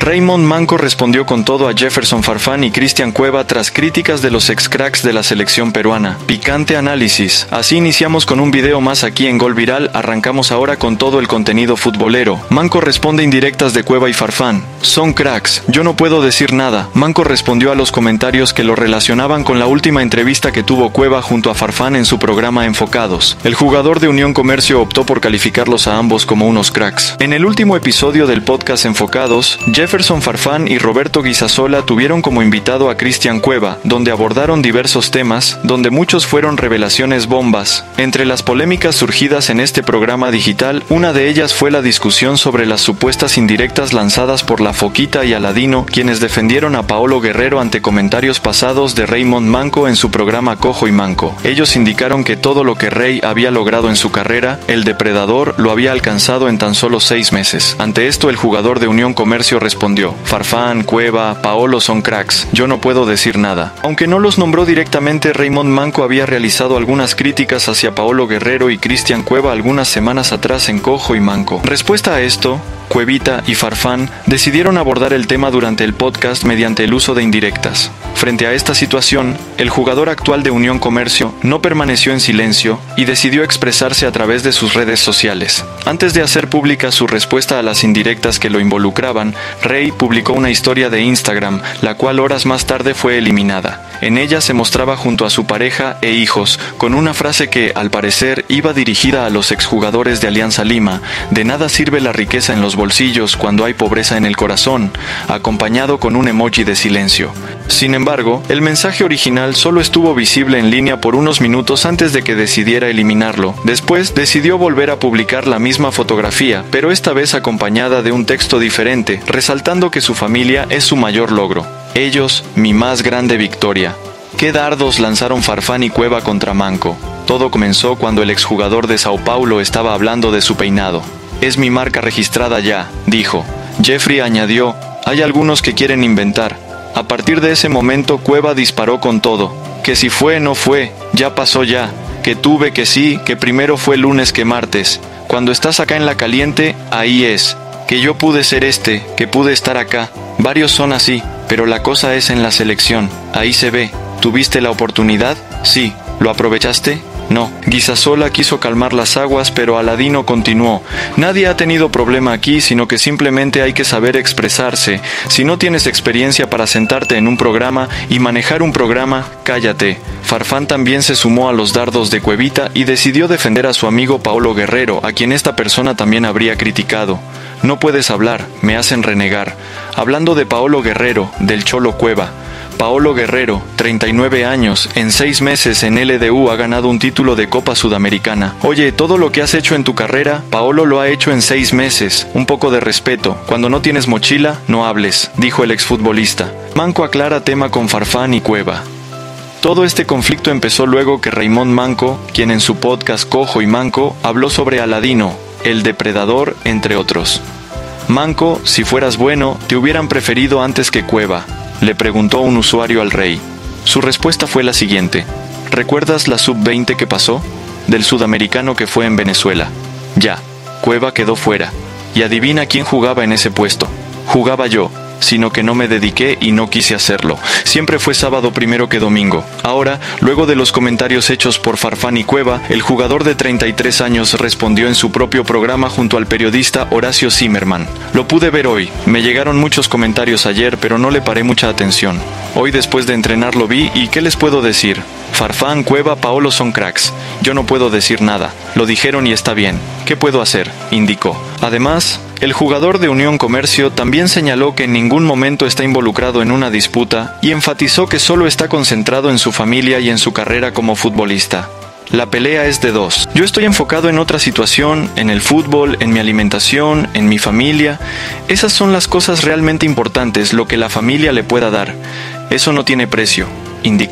Raymond Manco respondió con todo a Jefferson Farfán y Cristian Cueva tras críticas de los ex-cracks de la selección peruana. Picante análisis. Así iniciamos con un video más aquí en Gol Viral, arrancamos ahora con todo el contenido futbolero. Manco responde indirectas de Cueva y Farfán. Son cracks, yo no puedo decir nada. Manco respondió a los comentarios que lo relacionaban con la última entrevista que tuvo Cueva junto a Farfán en su programa Enfocados. El jugador de Unión Comercio optó por calificarlos a ambos como unos cracks. En el último episodio del podcast Enfocados, Jefferson Farfán y Roberto Guisasola tuvieron como invitado a Cristian Cueva, donde abordaron diversos temas, donde muchos fueron revelaciones bombas. Entre las polémicas surgidas en este programa digital, una de ellas fue la discusión sobre las supuestas indirectas lanzadas por La Foquita y Aladino, quienes defendieron a Paolo Guerrero ante comentarios pasados de Raymond Manco en su programa Cojo y Manco. Ellos indicaron que todo lo que Rey había logrado en su carrera, el depredador lo había alcanzado en tan solo 6 meses. Ante esto, el jugador de Unión Comercio respondió: Farfán, Cueva, Paolo son cracks, yo no puedo decir nada. Aunque no los nombró directamente, Raymond Manco había realizado algunas críticas hacia Paolo Guerrero y Cristian Cueva algunas semanas atrás en Cojo y Manco. Respuesta a esto, Cuevita y Farfán decidieron abordar el tema durante el podcast mediante el uso de indirectas. Frente a esta situación, el jugador actual de Unión Comercio no permaneció en silencio y decidió expresarse a través de sus redes sociales. Antes de hacer pública su respuesta a las indirectas que lo involucraban, Rey publicó una historia de Instagram, la cual horas más tarde fue eliminada. En ella se mostraba junto a su pareja e hijos, con una frase que, al parecer, iba dirigida a los exjugadores de Alianza Lima: de nada sirve la riqueza en los bolsillos cuando hay pobreza en el corazón, acompañado con un emoji de silencio. Sin embargo, el mensaje original solo estuvo visible en línea por unos minutos antes de que decidiera eliminarlo. Después decidió volver a publicar la misma fotografía, pero esta vez acompañada de un texto diferente, resaltando que su familia es su mayor logro. Ellos, mi más grande victoria. ¿Qué dardos lanzaron Farfán y Cueva contra Manco? Todo comenzó cuando el exjugador de Sao Paulo estaba hablando de su peinado. Es mi marca registrada ya, dijo. Jeffrey añadió: hay algunos que quieren inventar. A partir de ese momento Cueva disparó con todo. Que si fue, no fue, ya pasó ya. Que tuve, que sí, que primero fue lunes que martes. Cuando estás acá en la caliente, ahí es. Que yo pude ser que pude estar acá. Varios son así, pero la cosa es en la selección. Ahí se ve. ¿Tuviste la oportunidad? Sí. ¿Lo aprovechaste? No. Guisasola quiso calmar las aguas, pero Aladino continuó: nadie ha tenido problema aquí, sino que simplemente hay que saber expresarse. Si no tienes experiencia para sentarte en un programa y manejar un programa, cállate. Farfán también se sumó a los dardos de Cuevita y decidió defender a su amigo Paolo Guerrero, a quien esta persona también habría criticado. No puedes hablar, me hacen renegar. Hablando de Paolo Guerrero, del Cholo Cueva. Paolo Guerrero, 39 años, en 6 meses en LDU ha ganado un título de Copa Sudamericana. Oye, todo lo que has hecho en tu carrera, Paolo lo ha hecho en 6 meses. Un poco de respeto. Cuando no tienes mochila, no hables, dijo el exfutbolista. Manco aclara tema con Farfán y Cueva. Todo este conflicto empezó luego que Raymond Manco, quien en su podcast Cojo y Manco, habló sobre Aladino, el depredador, entre otros. Manco, si fueras bueno, te hubieran preferido antes que Cueva, le preguntó un usuario al Rey. Su respuesta fue la siguiente: ¿recuerdas la sub-20 que pasó? Del sudamericano que fue en Venezuela. Ya, Cueva quedó fuera. Y adivina quién jugaba en ese puesto. Jugaba yo, sino que no me dediqué y no quise hacerlo. Siempre fue sábado primero que domingo. Ahora, luego de los comentarios hechos por Farfán y Cueva, el jugador de 33 años respondió en su propio programa junto al periodista Horacio Zimmerman. Lo pude ver hoy. Me llegaron muchos comentarios ayer, pero no le paré mucha atención. Hoy después de entrenar lo vi y ¿qué les puedo decir? Farfán, Cueva, Paolo son cracks. Yo no puedo decir nada. Lo dijeron y está bien. ¿Qué puedo hacer?, indicó. Además, el jugador de Unión Comercio también señaló que en ningún momento está involucrado en una disputa y enfatizó que solo está concentrado en su familia y en su carrera como futbolista. La pelea es de dos. Yo estoy enfocado en otra situación, en el fútbol, en mi alimentación, en mi familia. Esas son las cosas realmente importantes, lo que la familia le pueda dar. Eso no tiene precio, indicó.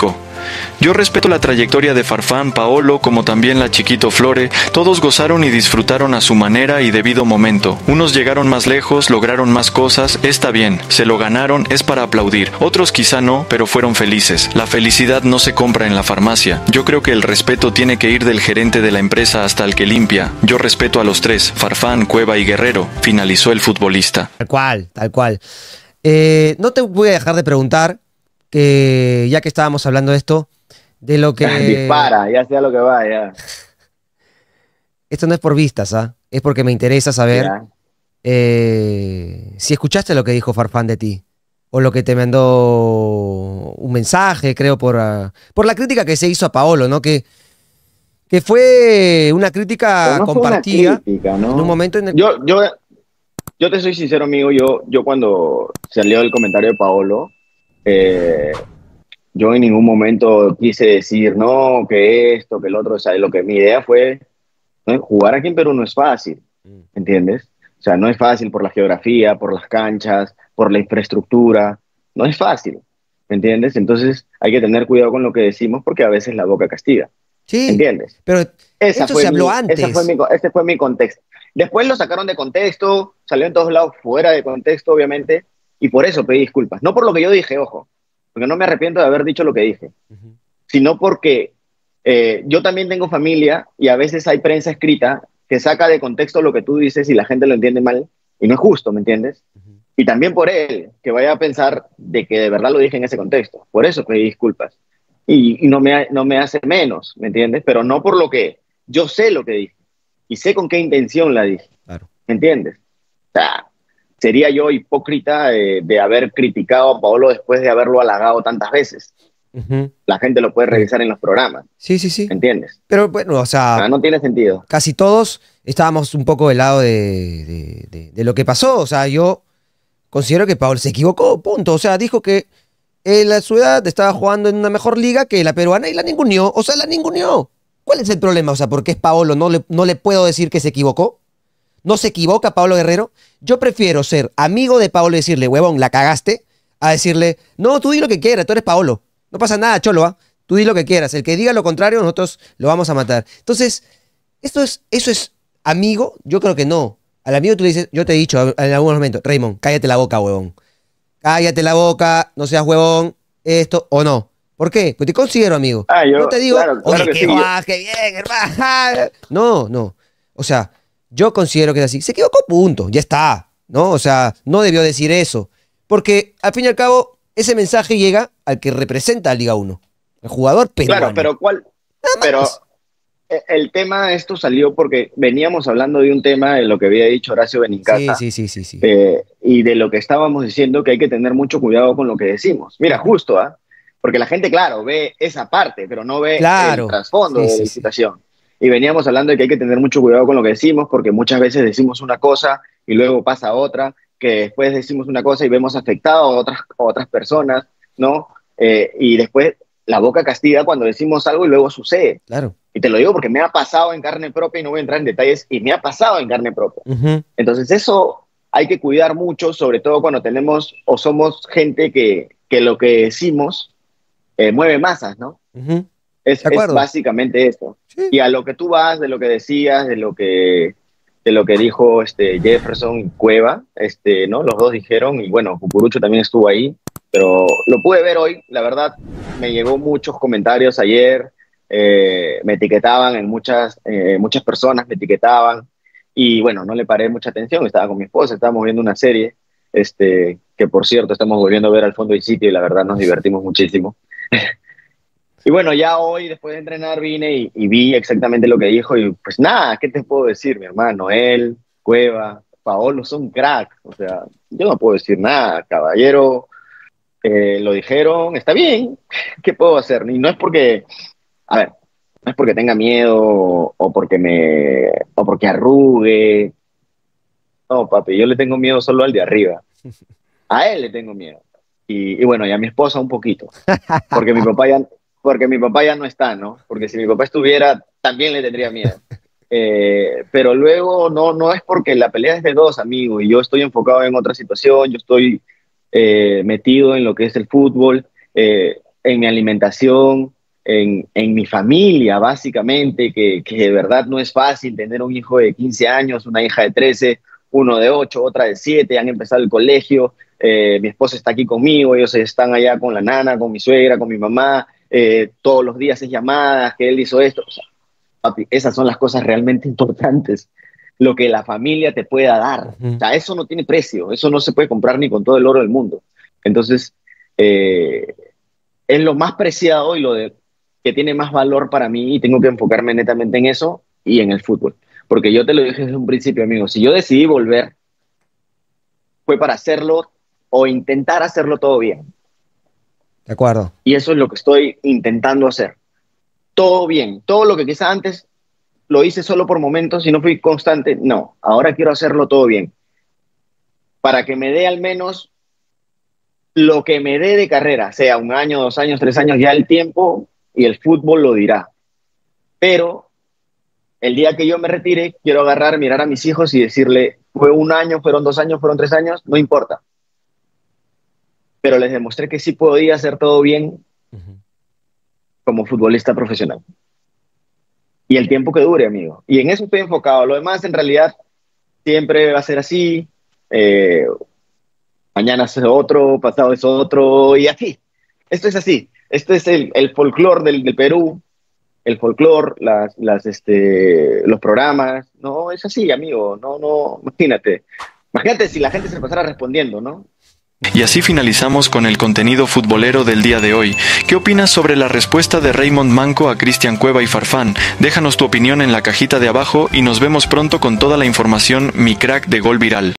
Yo respeto la trayectoria de Farfán, Paolo, como también la Chiquito Flore. Todos gozaron y disfrutaron a su manera y debido momento. Unos llegaron más lejos, lograron más cosas, está bien, se lo ganaron, es para aplaudir. Otros quizá no, pero fueron felices. La felicidad no se compra en la farmacia. Yo creo que el respeto tiene que ir del gerente de la empresa hasta el que limpia. Yo respeto a los tres, Farfán, Cueva y Guerrero, finalizó el futbolista. Tal cual, tal cual. No te voy a dejar de preguntar, que ya que estábamos hablando de esto, de lo que... Dispara, ya sea lo que va, ya. Esto no es por vistas, ¿ah? Es porque me interesa saber Ya. si escuchaste lo que dijo Farfán de ti, o lo que te mandó un mensaje, creo, por la crítica que se hizo a Paolo, ¿no? Que fue una crítica Pero no fue una compartida crítica, ¿no? en un momento en el... Yo te soy sincero, amigo, yo cuando salió el comentario de Paolo, yo en ningún momento quise decir, no, que esto, que el otro, o sea, lo que mi idea fue, ¿no? Jugar aquí en Perú no es fácil, ¿entiendes? O sea, no es fácil por la geografía, por las canchas, por la infraestructura, no es fácil, ¿me entiendes? Entonces hay que tener cuidado con lo que decimos porque a veces la boca castiga, Sí, ¿entiendes? pero esto se habló antes. Ese fue mi contexto. Después lo sacaron de contexto, salió en todos lados fuera de contexto, obviamente, y por eso pedí disculpas. No por lo que yo dije, ojo, porque no me arrepiento de haber dicho lo que dije, sino porque yo también tengo familia y a veces hay prensa escrita que saca de contexto lo que tú dices y la gente lo entiende mal, y no es justo, ¿me entiendes? Y también por él, que vaya a pensar de que de verdad lo dije en ese contexto. Por eso pedí disculpas. Y no me hace menos, ¿me entiendes? Pero no por lo que yo sé lo que dije y sé con qué intención la dije, Claro. ¿me entiendes? O sea, sería yo hipócrita de haber criticado a Paolo después de haberlo halagado tantas veces. La gente lo puede revisar en los programas, Sí, sí, sí. ¿me entiendes? Pero bueno, o sea, No tiene sentido. casi todos estábamos un poco del lado de lo que pasó. O sea, yo considero que Paolo se equivocó, punto. O sea, dijo que la ciudad estaba jugando en una mejor liga que la peruana y la ninguneó. O sea, la ninguneó. ¿Cuál es el problema? O sea, ¿por qué es Paolo? ¿No le puedo decir que se equivocó? ¿No se equivoca Paolo Guerrero? Yo prefiero ser amigo de Paolo y decirle, huevón, la cagaste, a decirle, no, tú di lo que quieras, tú eres Paolo. No pasa nada, cholo, ¿ah? Tú di lo que quieras. El que diga lo contrario, nosotros lo vamos a matar. Entonces, eso es amigo. Yo creo que no. Al amigo tú le dices, yo te he dicho en algunos momentos, Raymond, cállate la boca, huevón. Cállate la boca, no seas huevón, esto o no. ¿Por qué? Porque te considero amigo. No te digo, claro oye, que qué sí, guay, qué bien, hermano. No, no. O sea, yo considero que es así. Se equivocó, punto. Ya está. ¿No? O sea, no debió decir eso. Porque, al fin y al cabo, ese mensaje llega al que representa a Liga 1. El jugador peruano. Claro, pero pero el tema de esto salió porque veníamos hablando de un tema de lo que había dicho Horacio Benincasa. Sí. Y de lo que estábamos diciendo que hay que tener mucho cuidado con lo que decimos. Mira, justo, ¿ah? Porque la gente, claro, ve esa parte, pero no ve el trasfondo de la situación. Y veníamos hablando de que hay que tener mucho cuidado con lo que decimos, porque muchas veces decimos una cosa y luego pasa otra, que después decimos una cosa y vemos afectado a otras personas, ¿no? Y después la boca castiga cuando decimos algo y luego sucede. Claro. Y te lo digo porque me ha pasado en carne propia y no voy a entrar en detalles, y me ha pasado en carne propia. Entonces eso hay que cuidar mucho, sobre todo cuando tenemos o somos gente que lo que decimos mueve masas, ¿no? Es básicamente eso. Sí. Y a lo que tú vas, de lo que decías, de lo que dijo Jefferson y Cueva, ¿no? Los dos dijeron, y bueno, Cucurucho también estuvo ahí, pero lo pude ver hoy, la verdad, me llegó muchos comentarios ayer, me etiquetaban en muchas personas, me etiquetaban, y bueno, no le paré mucha atención, estaba con mi esposa, estábamos viendo una serie, que por cierto estamos volviendo a ver al fondo del sitio y la verdad nos divertimos muchísimo. Y bueno, ya hoy, después de entrenar, vine y vi exactamente lo que dijo y pues nada, ¿qué te puedo decir, mi hermano? Él, Cueva, Paolo son cracks, o sea, yo no puedo decir nada, caballero, lo dijeron, está bien, ¿qué puedo hacer? Y no es porque, a ver, no es porque tenga miedo o porque arrugue, no, papi, yo le tengo miedo solo al de arriba, a él le tengo miedo. Y bueno, y a mi esposa un poquito, porque mi papá ya no está, ¿no? Porque si mi papá estuviera, también le tendría miedo. Pero luego no es porque la pelea es de dos, amigos, y yo estoy enfocado en otra situación, yo estoy metido en lo que es el fútbol, en mi alimentación, en mi familia, básicamente, que de verdad no es fácil tener un hijo de 15 años, una hija de 13, uno de 8, otra de 7, han empezado el colegio, mi esposa está aquí conmigo, ellos están allá con la nana, con mi suegra, con mi mamá, todos los días es llamadas, que él hizo esto. O sea, papi, esas son las cosas realmente importantes, lo que la familia te pueda dar. O sea, eso no tiene precio, eso no se puede comprar ni con todo el oro del mundo. Entonces, es lo más preciado y que tiene más valor para mí, y tengo que enfocarme netamente en eso y en el fútbol. Porque yo te lo dije desde un principio, amigo, si yo decidí volver, fue para hacerlo o intentar hacerlo todo bien. De acuerdo. Y eso es lo que estoy intentando hacer. Todo bien, todo lo que quizá antes lo hice solo por momentos y no fui constante, no, ahora quiero hacerlo todo bien. Para que me dé al menos lo que me dé de carrera, sea 1 año, 2 años, 3 años, ya el tiempo y el fútbol lo dirá. Pero el día que yo me retire, quiero agarrar, mirar a mis hijos y decirle, fue 1 año, fueron 2 años, fueron 3 años, no importa. Pero les demostré que sí podía hacer todo bien como futbolista profesional. Y el tiempo que dure, amigo. Y en eso estoy enfocado. Lo demás, en realidad, siempre va a ser así. Mañana es otro, pasado es otro, y así. Esto es así. Esto es el folclore del Perú, el folclore, los programas. No, es así, amigo. No, imagínate. Imagínate si la gente se pasara respondiendo, ¿no? Y así finalizamos con el contenido futbolero del día de hoy. ¿Qué opinas sobre la respuesta de Raymond Manco a Cristian Cueva y Farfán? Déjanos tu opinión en la cajita de abajo y nos vemos pronto con toda la información Mi Crack de Gol Viral.